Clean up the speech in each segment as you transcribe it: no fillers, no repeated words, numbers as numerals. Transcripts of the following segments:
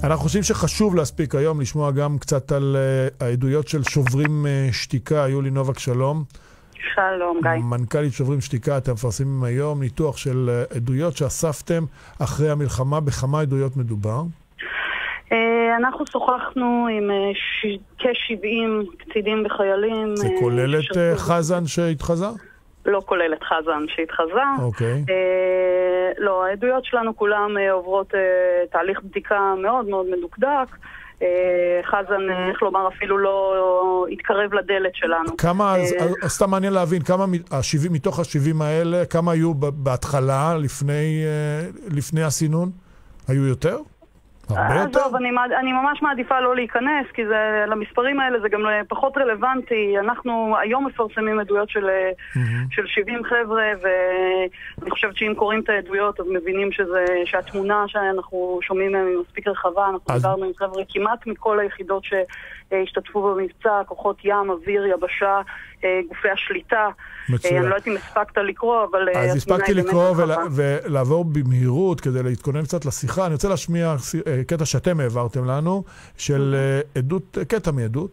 אנחנו חושבים שחשוב להספיק היום לשמוע גם קצת על העדויות של שוברים שתיקה. יולי נובק, שלום. שלום, גיא. מנכ"לית שוברים שתיקה, אתם מפרסמים היום ניתוח של עדויות שאספתם אחרי המלחמה. בכמה עדויות מדובר? אנחנו שוחחנו עם כ-70 קצינים וחיילים. זה כולל את חזן שהתחזה? לא כולל את חזן שהתחזה. אוקיי. לא, העדויות שלנו כולם עוברות תהליך בדיקה מאוד מאוד מדוקדק. חזן, איך לומר, אפילו לא התקרב לדלת שלנו. כמה, סתם מעניין להבין, כמה מתוך ה-70 האלה, כמה היו בהתחלה, לפני הסינון? היו יותר? הרבה יותר? טוב, אני ממש מעדיפה לא להיכנס, כי למספרים האלה זה גם פחות רלוונטי. אנחנו היום מפרסמים עדויות של 70 חבר'ה, ואני חושבת שאם קוראים את העדויות, אז מבינים שהתמונה שאנחנו שומעים מהם היא מספיק רחבה. אנחנו דיברנו עם חבר'ה כמעט מכל היחידות שהשתתפו במבצע, כוחות ים, אוויר, יבשה, גופי השליטה. אני לא יודעת אם הספקת לקרוא, אבל... אז הספקתי לקרוא ולעבור במהירות כדי להתכונן קצת לשיחה. אני רוצה להשמיע קטע שאתם העברתם לנו, של עדות, קטע מעדות,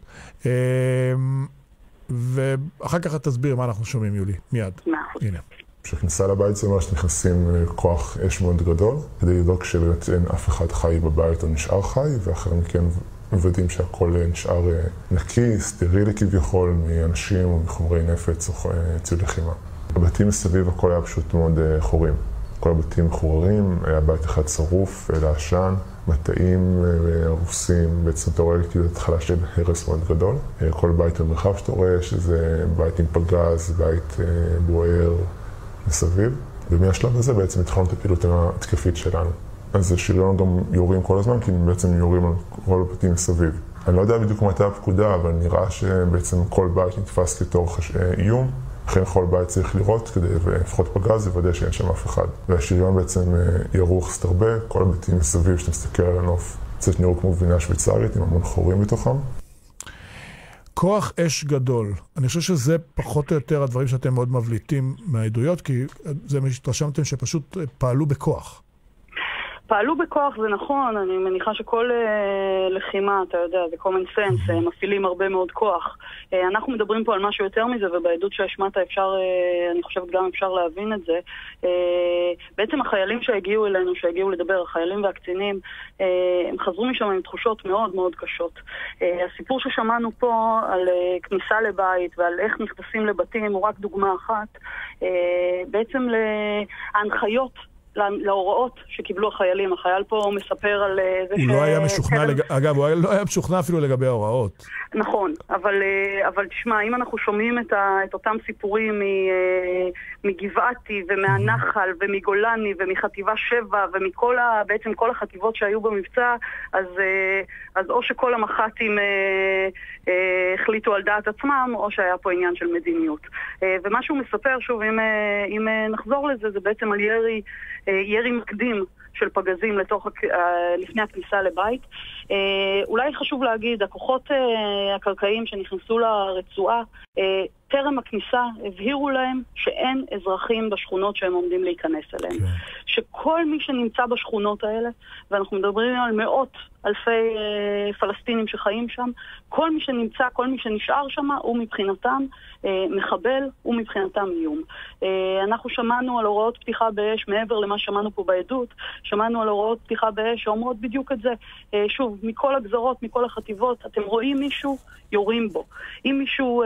ואחר כך תסביר מה אנחנו שומעים, יולי. מיד. הנה. כשכניסה לבית זה אומר שנכנסים כוח אש מאוד גדול, כדי לדאוג שבאמת אין אף אחד חי בבית או נשאר חי, ואחר מכן מוודאים שהכל נשאר נקי, סטרילי כביכול, מאנשים או מחומרי נפץ או ציוד לחימה. הבתים מסביב הכל היה פשוט מאוד חורים. כל הבתים מחוררים, היה בית אחד שרוף, לעשן, מטעים הרוסים, בעצם אתה רואה כאילו התחלה של הרס מאוד גדול. כל בית במרחב שאתה רואה, שזה בית עם פגז, בית בוער מסביב. ומהשלב הזה בעצם התחלנו את הפעילות התקפית שלנו. אז שריון גם יורים כל הזמן, כי בעצם יורים על כל הבתים מסביב. אני לא יודע בדיוק מה הייתה הפקודה, אבל נראה שבעצם כל בית נתפס כתור איום. לכן כל בית צריך לראות כדי לפחות פגז לוודא שאין שם אף אחד. והשריון בעצם ירוך סתרבה, כל הבתים מסביב שאתה מסתכל על הנוף. קצת נראו כמו גבינה שוויצרית עם המון חורים בתוכם. כוח אש גדול. אני חושב שזה פחות או יותר הדברים שאתם מאוד מבליטים מהעדויות, כי זה התרשמתם שפשוט פעלו בכוח. פעלו בכוח, זה נכון, אני מניחה שכל לחימה, אתה יודע, זה common sense, מפעילים הרבה מאוד כוח. אנחנו מדברים פה על משהו יותר מזה, ובעדות שהשמעת אפשר, אני חושבת גם אפשר להבין את זה. בעצם החיילים שהגיעו אלינו, שהגיעו לדבר, החיילים והקצינים, הם חזרו משם עם תחושות מאוד מאוד קשות. הסיפור ששמענו פה על כניסה לבית ועל איך נכנסים לבתים הוא רק דוגמה אחת. בעצם להנחיות, להוראות שקיבלו החיילים. החייל פה מספר על זה הוא לא היה משוכנע, אגב, הוא לא היה משוכנע אפילו לגבי ההוראות. נכון, אבל תשמע, אם אנחנו שומעים את אותם סיפורים מגבעתי ומהנחל ומגולני ומחטיבה 7 ומכל בעצם כל החטיבות שהיו במבצע, אז או שכל המח"טים החליטו על דעת עצמם, או שהיה פה עניין של מדיניות. ומה שהוא מספר, שוב, אם נחזור לזה, זה בעצם על ירי מקדים של פגזים לפני הכניסה לבית. אולי חשוב להגיד, הכוחות הקרקעיים שנכנסו לרצועה, טרם הכניסה הבהירו להם שאין אזרחים בשכונות שהם עומדים להיכנס אליהם. שכל מי שנמצא בשכונות האלה, ואנחנו מדברים על מאות אלפי פלסטינים שחיים שם, כל מי שנמצא, כל מי שנשאר שם, הוא מבחינתם מחבל, הוא מבחינתם איום. אנחנו שמענו על הוראות פתיחה באש, מעבר למה שמענו פה בעדות, שמענו על הוראות פתיחה באש שאומרות בדיוק את זה. שוב, מכל הגזרות, מכל החטיבות, אתם רואים מישהו, יורים בו. אם מישהו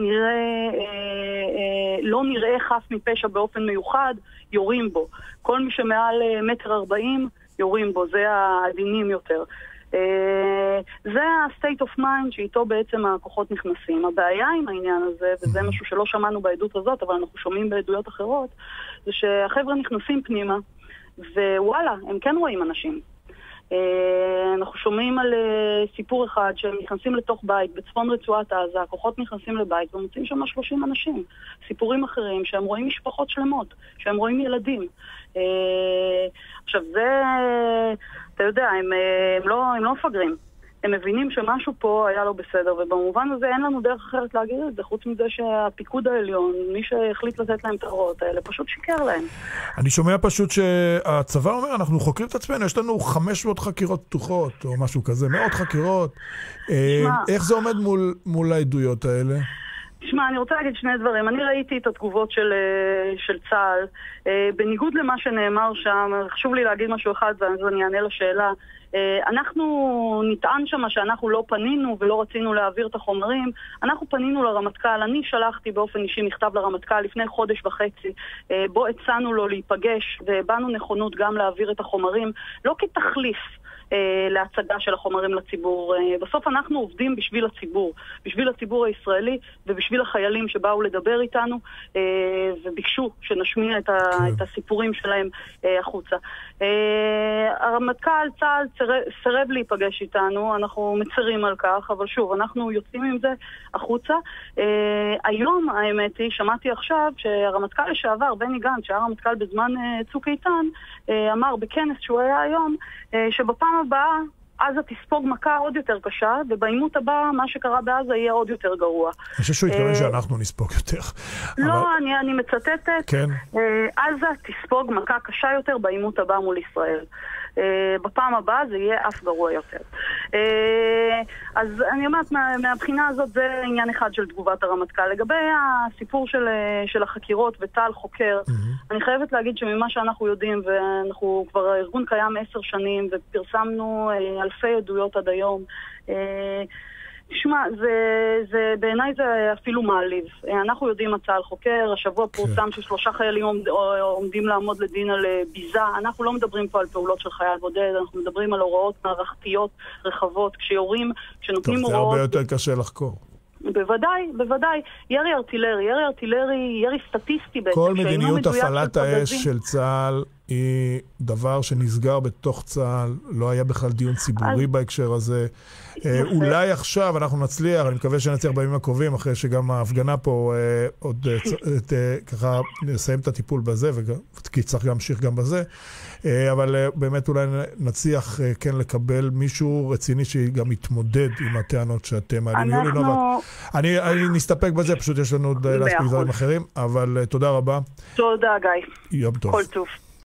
לא נראה חף מפשע באופן מיוחד, יורים בו. כל מי שמעל 1.40 מטר, יורים בו. זה העדינים יותר. זה ה-state of mind שאיתו בעצם הכוחות נכנסים. הבעיה עם העניין הזה, וזה משהו שלא שמענו בעדות הזאת, אבל אנחנו שומעים בעדויות אחרות, זה שהחבר'ה נכנסים פנימה, ווואלה, הם כן רואים אנשים. אנחנו שומעים על סיפור אחד שהם נכנסים לתוך בית בצפון רצועת עזה, הכוחות נכנסים לבית ומוצאים שם 30 אנשים. סיפורים אחרים שהם רואים משפחות שלמות, שהם רואים ילדים. עכשיו זה, אתה יודע, הם לא מפגרים. הם מבינים שמשהו פה היה לא בסדר, ובמובן הזה אין לנו דרך אחרת להגיד את זה, חוץ מזה שהפיקוד העליון, מי שהחליט לתת להם את ההוראות האלה, פשוט שיקר להם. אני שומע פשוט שהצבא אומר, אנחנו חוקרים את עצמנו, יש לנו 500 חקירות פתוחות, או משהו כזה, 100 חקירות. איך זה עומד מול העדויות האלה? תשמע, אני רוצה להגיד שני דברים. אני ראיתי את התגובות של צה"ל. בניגוד למה שנאמר שם, חשוב לי להגיד משהו אחד, ואז אני אענה לשאלה. אנחנו נטען שם שאנחנו לא פנינו ולא רצינו להעביר את החומרים. אנחנו פנינו לרמטכ"ל. אני שלחתי באופן אישי מכתב לרמטכ"ל לפני חודש וחצי, בו הצענו לו להיפגש, ובאנו נכונות גם להעביר את החומרים, לא כתחליף להצגה של החומרים לציבור. בסוף אנחנו עובדים בשביל הציבור הישראלי ובשביל החיילים שבאו לדבר איתנו וביקשו שנשמיע את הסיפורים שלהם החוצה. הרמטכ"ל צה"ל סירב להיפגש איתנו, אנחנו מצרים על כך, אבל שוב, אנחנו יוצאים עם זה החוצה. היום, האמת היא, שמעתי עכשיו שהרמטכ"ל לשעבר, בני גנץ, שהיה רמטכ"ל בזמן צוק איתן, אמר בכנס שהוא היה היום, שבפעם הבאה עזה תספוג מכה עוד יותר קשה, ובעימות הבא מה שקרה בעזה יהיה עוד יותר גרוע. אני חושב שהוא התכוון שאנחנו נספוג יותר. לא, אני מצטטת. עזה תספוג מכה קשה יותר בעימות הבא מול ישראל. בפעם הבאה זה יהיה אף גרוע יותר. אז אני אומרת, מהבחינה הזאת זה עניין אחד של תגובת הרמטכ"ל. לגבי הסיפור של החקירות וצה"ל חוקר, אני חייבת להגיד שממה שאנחנו יודעים, ואנחנו כבר הארגון קיים 10 שנים, ופרסמנו אלפי עדויות עד היום, תשמע, בעיניי זה אפילו מעליב. אנחנו יודעים מה צה"ל חוקר, השבוע פורסם ש3 חיילים עומדים לעמוד לדין על ביזה. אנחנו לא מדברים פה על פעולות של חייל בודד, אנחנו מדברים על הוראות מערכתיות רחבות, כשיורים, כשנותנים הוראות... זה הרבה יותר קשה לחקור. בוודאי. ירי ארטילרי, ירי סטטיסטי בעצם. כל מדיניות הפעלת האש של צה"ל היא דבר שנסגר בתוך צה"ל, לא היה בכלל דיון ציבורי בהקשר הזה. אולי עכשיו אנחנו נצליח, אני מקווה שנצליח בימים הקרובים, אחרי שגם ההפגנה פה עוד ככה נסיים את הטיפול בזה, כי צריך להמשיך גם בזה, אבל באמת אולי נצליח כן לקבל מישהו רציני שגם יתמודד עם הטענות שאתם מעלים. אני נסתפק בזה, פשוט יש לנו עוד להספיק דברים אחרים, אבל תודה רבה. תודה גיא. יום טוב. כל טוב.